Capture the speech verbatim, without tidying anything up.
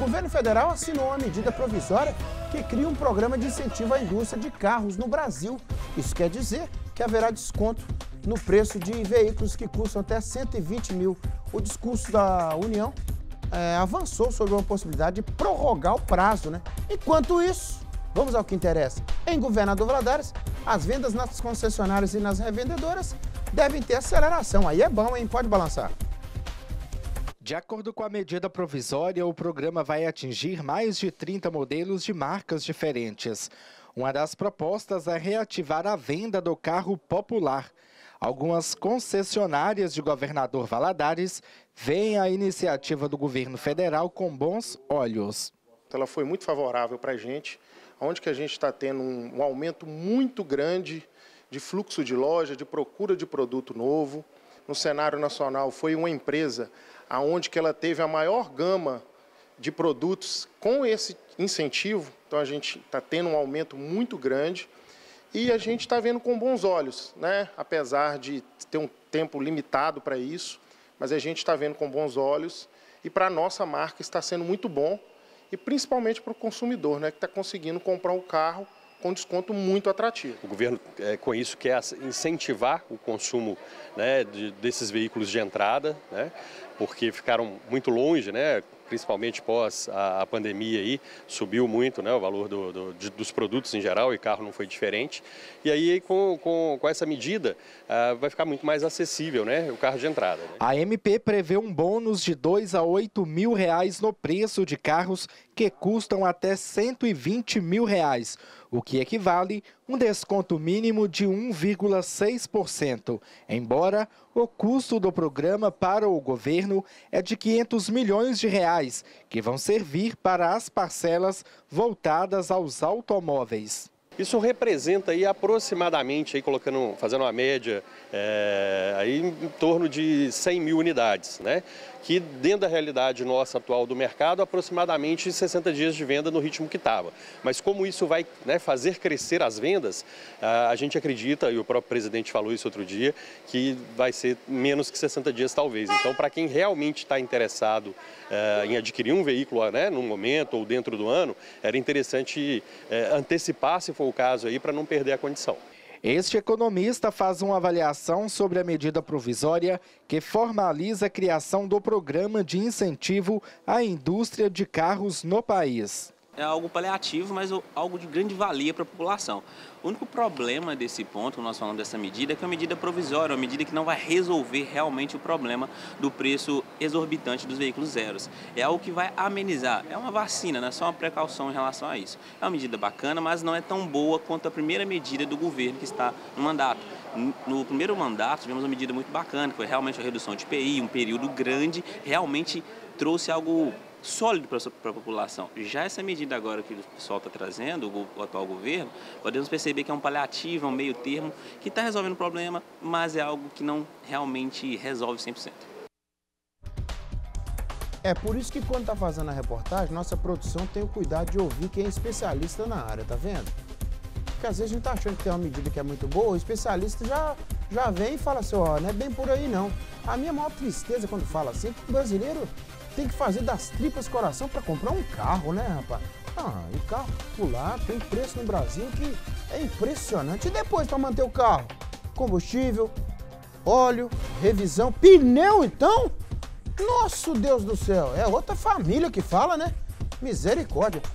governo federal assinou uma medida provisória que cria um programa de incentivo à indústria de carros no Brasil. Isso quer dizer que haverá desconto no preço de veículos que custam até cento e vinte mil. O discurso da União é, avançou sobre uma possibilidade de prorrogar o prazo, né? Enquanto isso, vamos ao que interessa. Em Governador Valadares, as vendas nas concessionárias e nas revendedoras devem ter aceleração. Aí é bom, hein? Pode balançar. De acordo com a medida provisória, o programa vai atingir mais de trinta modelos de marcas diferentes. Uma das propostas é reativar a venda do carro popular. Algumas concessionárias de Governador Valadares veem a iniciativa do governo federal com bons olhos. Ela foi muito favorável para a gente, onde que a gente está tendo um, um aumento muito grande de fluxo de loja, de procura de produto novo. No cenário nacional foi uma empresa aonde que ela teve a maior gama de produtos com esse incentivo. Então a gente está tendo um aumento muito grande e a gente está vendo com bons olhos, né? Apesar de ter um tempo limitado para isso, mas a gente está vendo com bons olhos e para a nossa marca está sendo muito bom e principalmente para o consumidor, né? Que está conseguindo comprar um carro com desconto muito atrativo. O governo, é, com isso, quer incentivar o consumo, né, de, desses veículos de entrada, né, porque ficaram muito longe, né, principalmente pós a, a pandemia, aí, subiu muito, né, o valor do, do, de, dos produtos em geral, e carro não foi diferente. E aí, com, com, com essa medida, ah, vai ficar muito mais acessível, né, o carro de entrada. Né? A M P prevê um bônus de dois a oito mil reais no preço de carros que custam até cento e vinte mil reais, o que equivale a um desconto mínimo de um vírgula seis por cento. Embora o custo do programa para o governo é de quinhentos milhões de reais, que vão servir para as parcelas voltadas aos automóveis. Isso representa aí aproximadamente, aí colocando, fazendo uma média, é, aí em torno de cem mil unidades, né? Que dentro da realidade nossa atual do mercado, aproximadamente sessenta dias de venda no ritmo que estava. Mas como isso vai, né, fazer crescer as vendas, a gente acredita, e o próprio presidente falou isso outro dia, que vai ser menos que sessenta dias talvez. Então, para quem realmente está interessado é, em adquirir um veículo, né, no momento ou dentro do ano, era interessante é, antecipar, se for o caso, aí, para não perder a condição. Este economista faz uma avaliação sobre a medida provisória que formaliza a criação do programa de incentivo à indústria de carros no país. É algo paliativo, mas algo de grande valia para a população. O único problema desse ponto, quando nós falamos dessa medida, é que é uma medida provisória, uma medida que não vai resolver realmente o problema do preço exorbitante dos veículos zeros. É algo que vai amenizar, é uma vacina, não é só uma precaução em relação a isso. É uma medida bacana, mas não é tão boa quanto a primeira medida do governo que está no mandato. No primeiro mandato tivemos uma medida muito bacana, que foi realmente a redução de I P I, um período grande, realmente trouxe algo sólido para a população. Já essa medida agora que o pessoal está trazendo, o, o atual governo, podemos perceber que é um paliativo, é um meio termo, que está resolvendo o problema, mas é algo que não realmente resolve cem por cento. É por isso que quando está fazendo a reportagem, nossa produção tem o cuidado de ouvir quem é especialista na área, tá vendo? Porque às vezes a gente está achando que tem uma medida que é muito boa, o especialista já, já vem e fala assim, ó, não é bem por aí não. A minha maior tristeza quando fala assim é que o brasileiro tem que fazer das tripas coração para comprar um carro, né, rapaz? Ah, e carro popular tem preço no Brasil que é impressionante. E depois para manter o carro? Combustível, óleo, revisão, pneu então? Nosso Deus do céu, é outra família que fala, né? Misericórdia.